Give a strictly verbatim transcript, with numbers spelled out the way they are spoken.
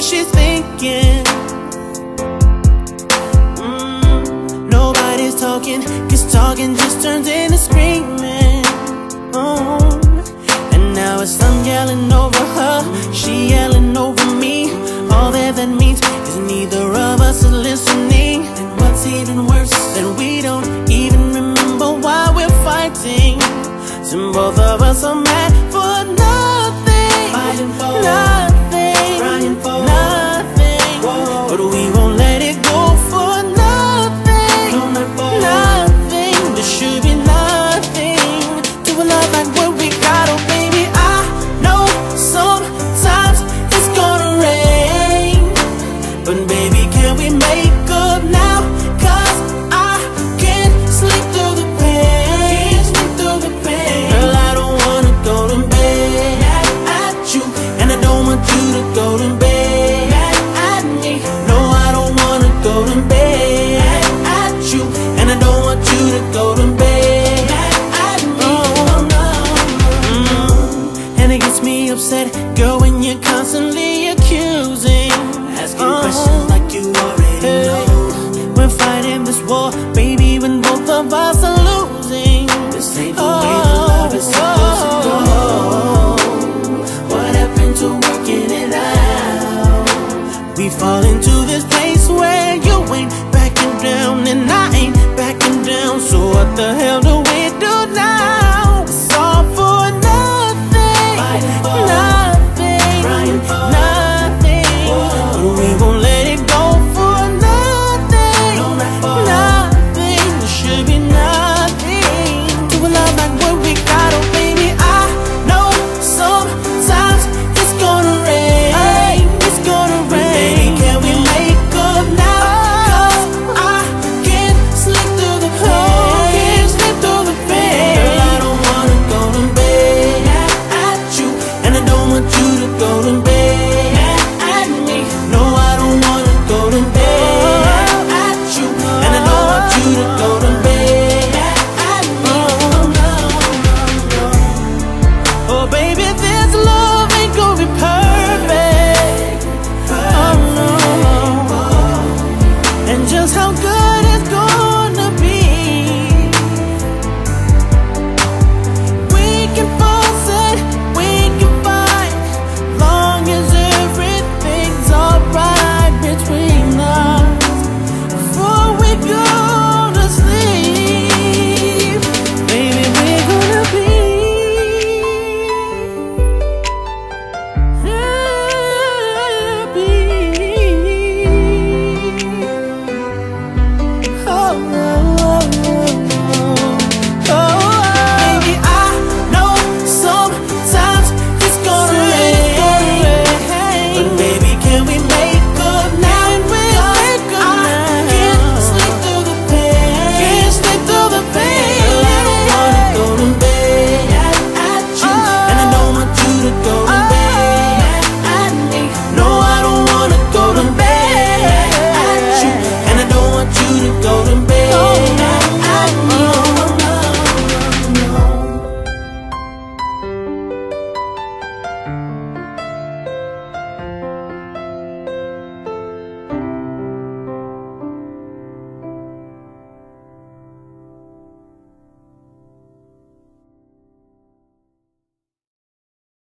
she's thinking. mm, Nobody's talking, cause talking just turns into screaming. oh. And now it's I'm yelling over her, she yelling over me. All that that means is neither of us is listening. And what's even worse, that we don't even remember why we're fighting. So both of us are mad for nothing, fighting for nothing, crying for nothing. Whoa. But we won't let it go for nothing, no, not for nothing. There should be nothing to a love like what we got. Oh baby, I know sometimes it's gonna rain, but baby, can we make up now? Cause I can't sleep through the pain, can't sleep through the pain. Girl, I don't wanna go to bed at you, and I don't want you to go to bed at me. No, I don't wanna go to bed at you, and I don't want you to go to bed at me. Oh, no. mm. And it gets me upset, girl, when you're constantly accusing, asking oh. questions like you already hey. know. We're fighting this war, baby, when both of us are losing. This ain't the oh. way the love is supposed to go. What happened to working it out? We fall into this place where you ain't backing down and I ain't backing down. So what the hell do we do now? It's all for nothing, fighting for nothing, crying for nothing. But we won't let it go for nothing, no, not for nothing. There should be nothing to a love like what we got. Oh baby, I know sometimes it's gonna rain, it's gonna rain. Baby, can we make up now? Cause I can't sleep through the pain, can't sleep through the pain. Girl, I don't wanna go to bed at you, and I don't want you to go to bed at me. No, I don't wanna go to bed at you, and I don't want you to go to bed at me. Oh, no, no, no. Oh baby, this love ain't gonna be perfect.